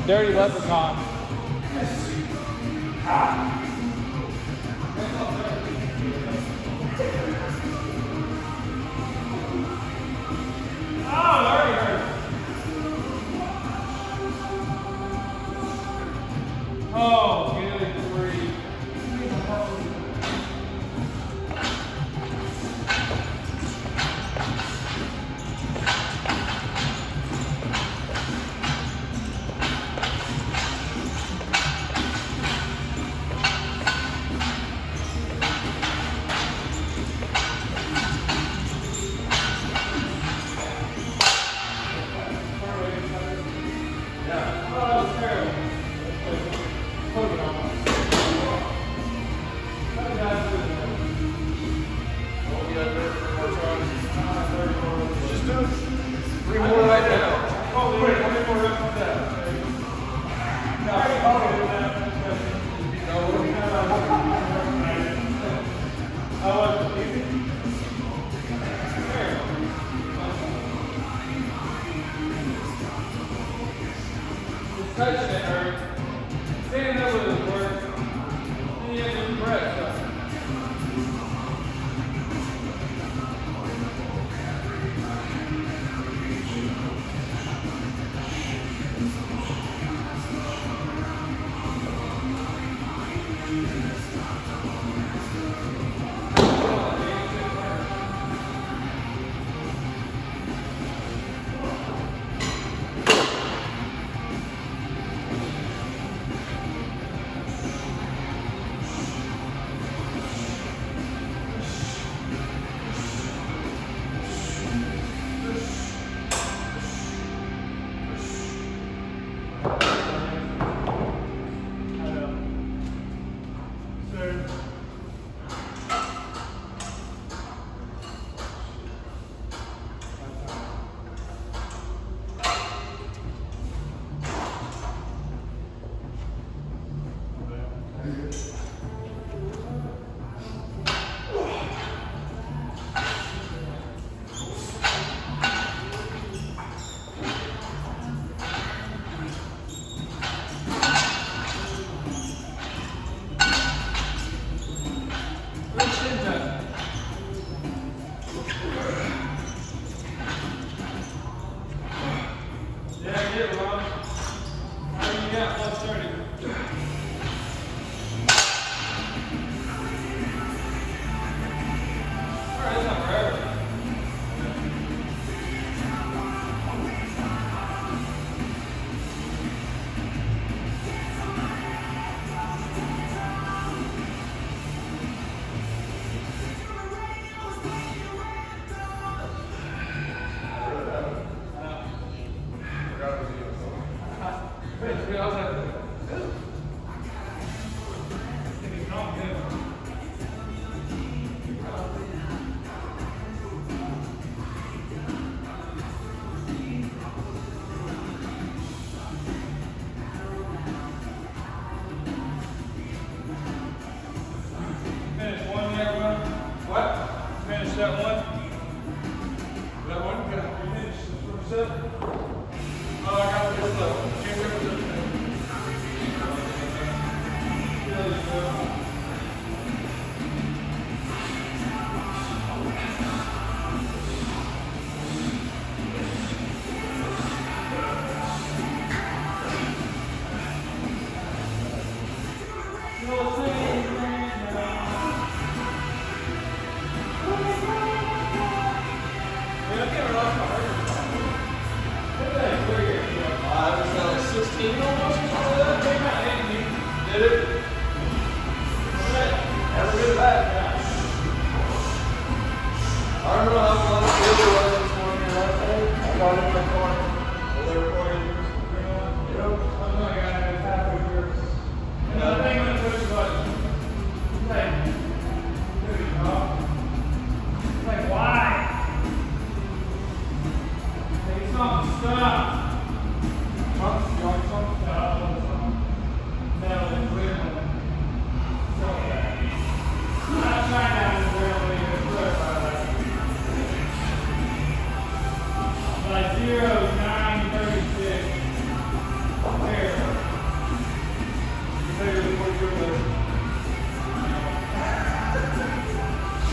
Dirty leprechaun. Oh, good grief. Yeah. Oh, that was terrible. Put it on. Just do 3 more right now. Oh, wait, how many more reps is that? Touching it hurt. Standing up with his work. And you have to breath. Finish that one. That one? Yeah. You finished the first set? Oh, I got this level. Can't wait for this thing. There you go. Like 0, 9, 36. There.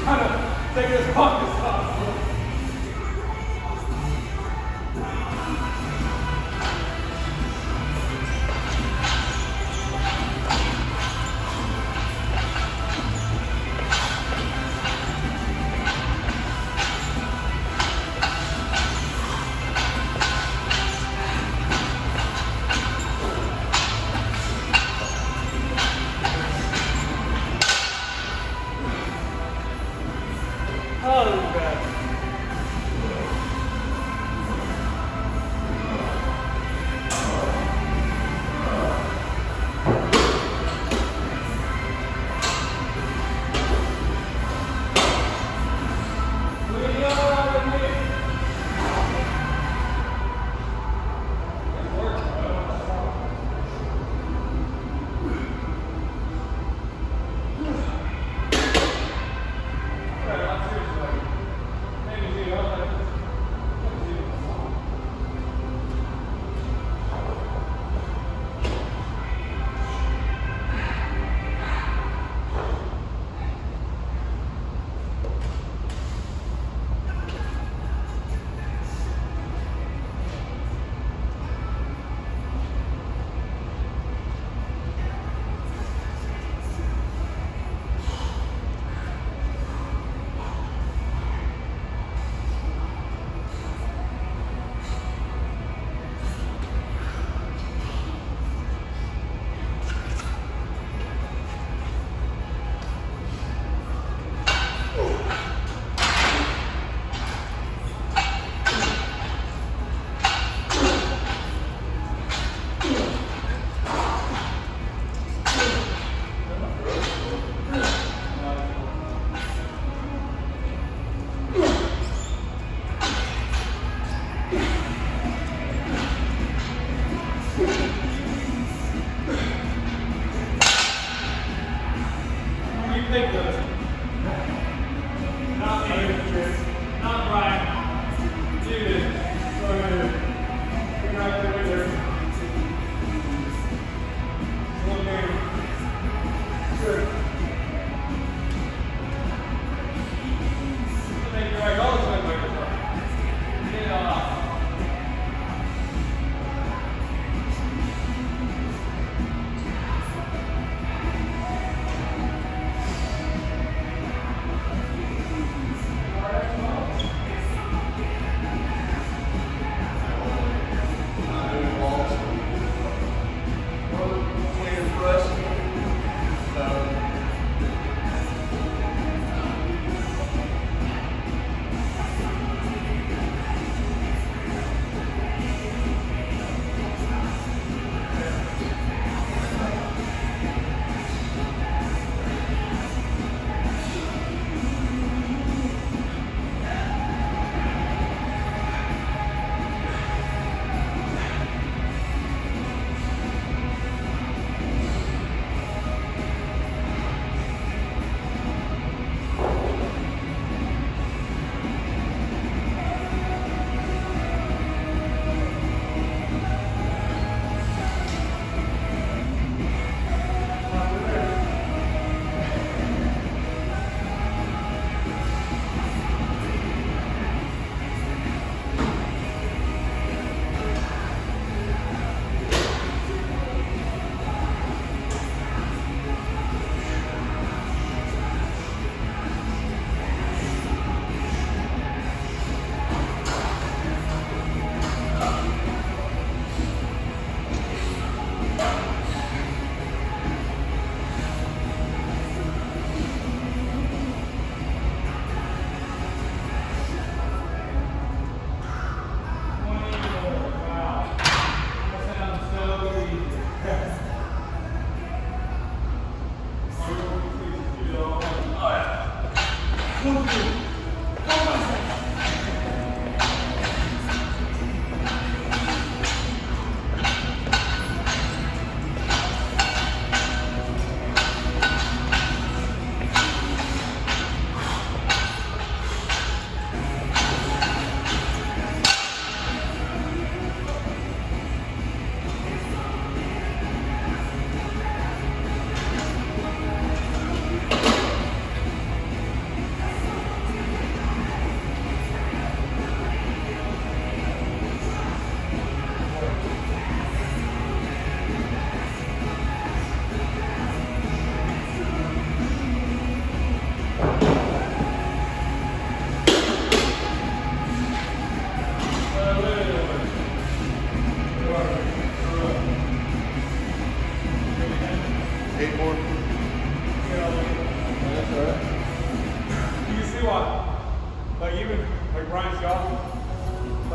kind of take it as long as possible. Oh.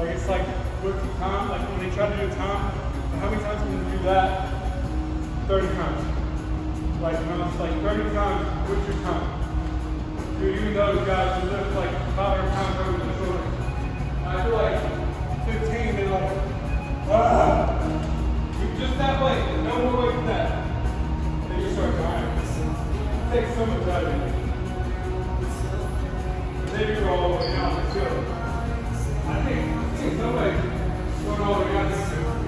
Like it's like with the time, like when they try to do a time, how many times can you do that? 30 times. Like, you know, it's like 30 times, what's your time? Dude, even those guys who lift like 500 pounds over the shoulder. I feel like 15, they're like, just that way, no more weight than that. Then you start dying. Take so much out of it. Maybe you're all the way down, but still. I think somebody going all the way down this too.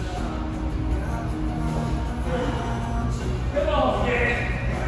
Get off, yeah.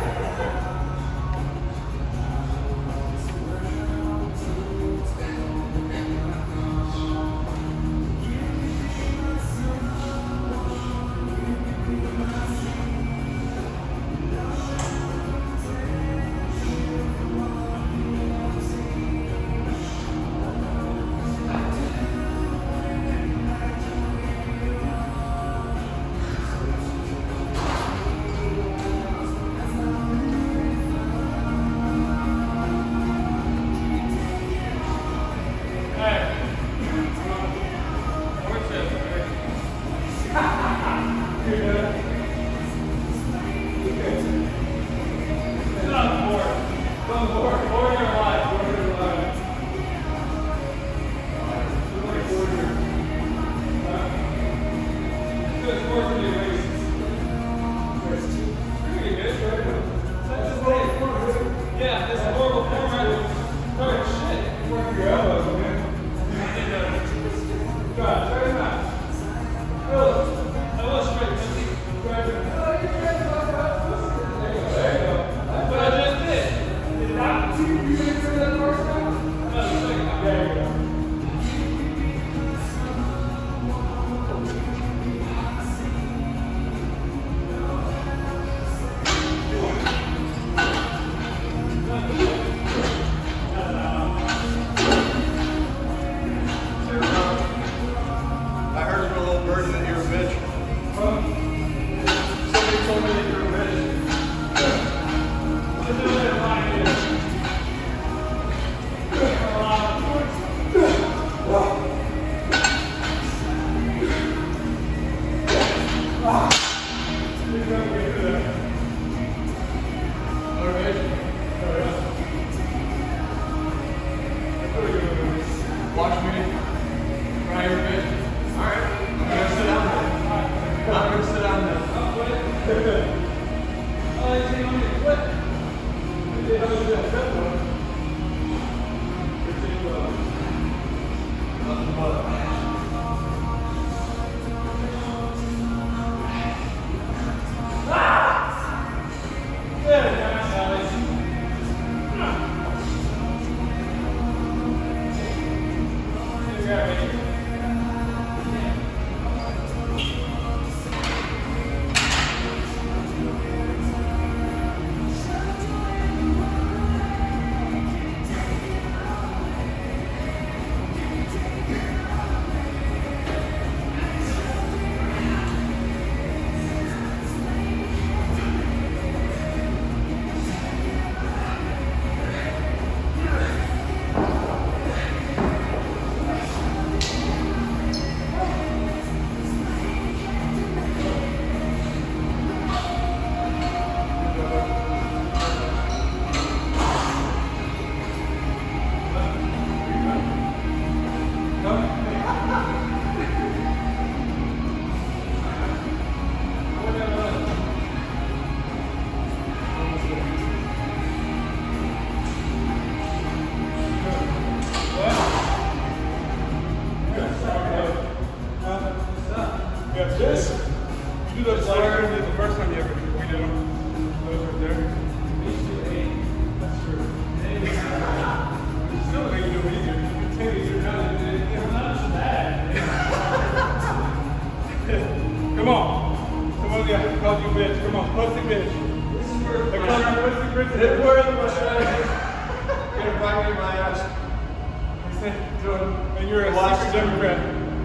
And you're a secret Democrat.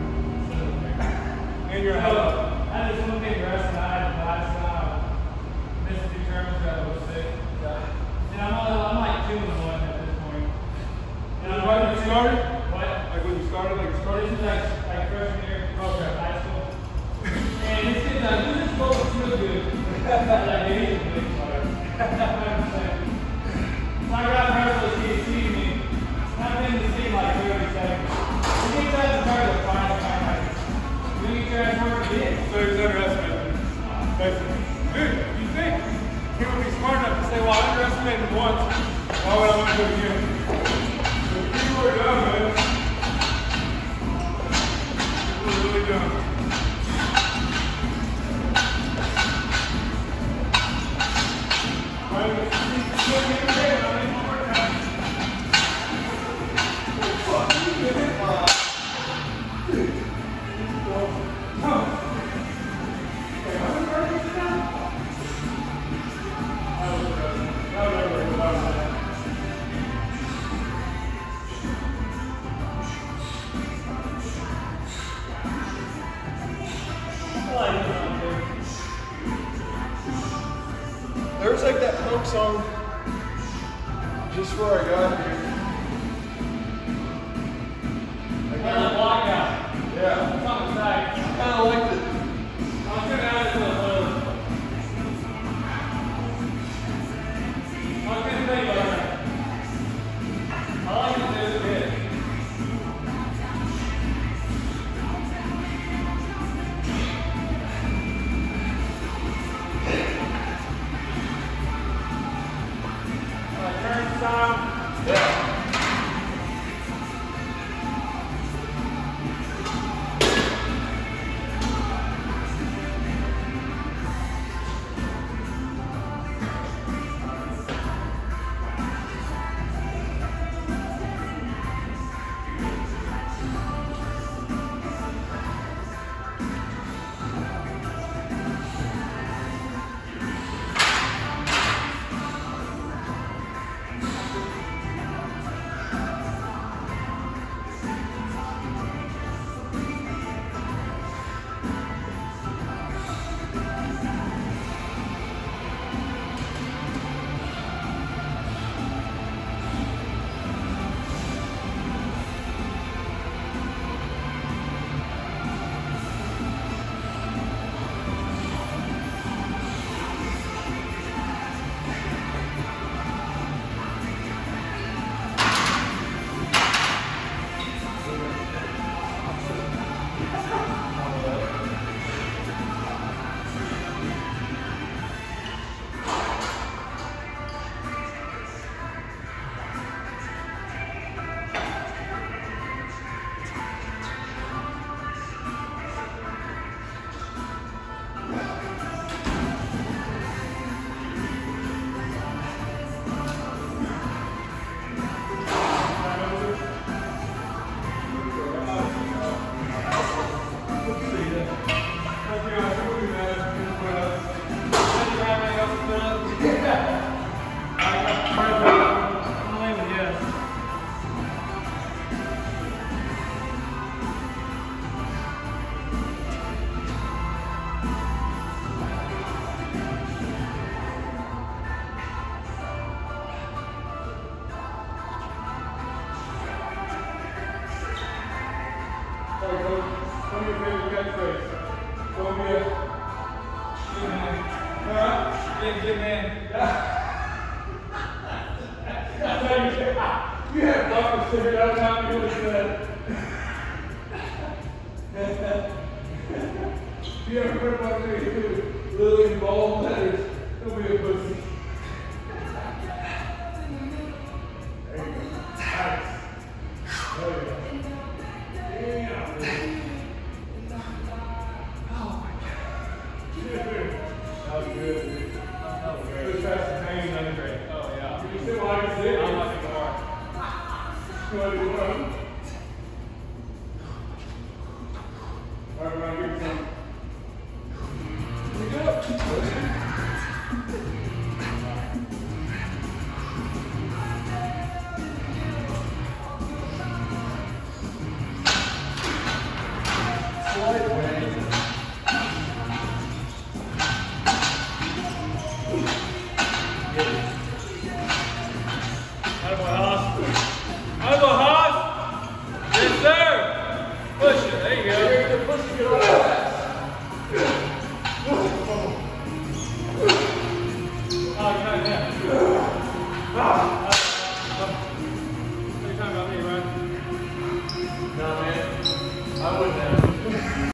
And you're a hell. I had this one thing last missed 2 tournaments that I was sick. And I'm like 2-1 at this point. Are you started? What? Are Like when you started, This is like freshman year of high school. And this kid's like, this is supposed to feel good. Like, he's a big player. So I got personal kids seeing me. I've been to see like 30 seconds. He gets out the car to find like, you try to work it in. so he's underestimated. Basically. Dude, you think he would be smart enough to say, well, I underestimated him once. Why would I want to do it again? So keep what you're doing, man. Keep what you're really doing. There was like that punk song just before I got here. Lockout. Yeah. It's on the side. I kind of liked it. I'll turn out into a little. I was going to tell you about that. I like it this bit. Turn style. Yeah. Tell me your favorite catchphrase. Show me a good man. Good man. You have buffers figured out how to do it good. You ever heard about me Lily in bold letters? Don't be a pussy. There you go. Nice. There you go. Damn. Oh my God. That was good, dude. That was great. Just fast and hanging under great. Oh yeah. Can you sit while I can sit? I'm not going to more. You want to do more? Alright, we're going to get some. Here we go. Yes, sir. elbow down.